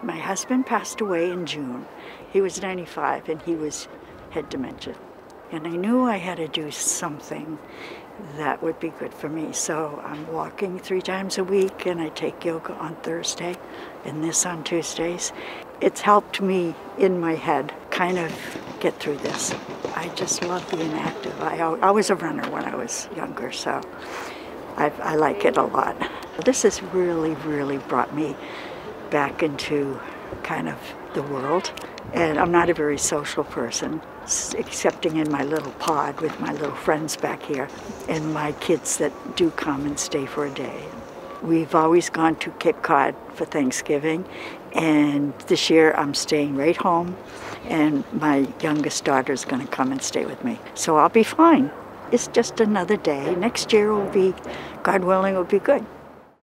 My husband passed away in June. He was 95 and he had dementia. And I knew I had to do something that would be good for me. So I'm walking 3 times a week and I take yoga on Thursday and this on Tuesdays. It's helped me in my head kind of get through this. I just love being active. I was a runner when I was younger, so I like it a lot. This has really, really brought me back into kind of the world. And I'm not a very social person, excepting in my little pod with my little friends back here and my kids that do come and stay for a day. We've always gone to Cape Cod for Thanksgiving, and this year I'm staying right home, and my youngest daughter is going to come and stay with me. So I'll be fine. It's just another day. Next year will be, God willing, will be good.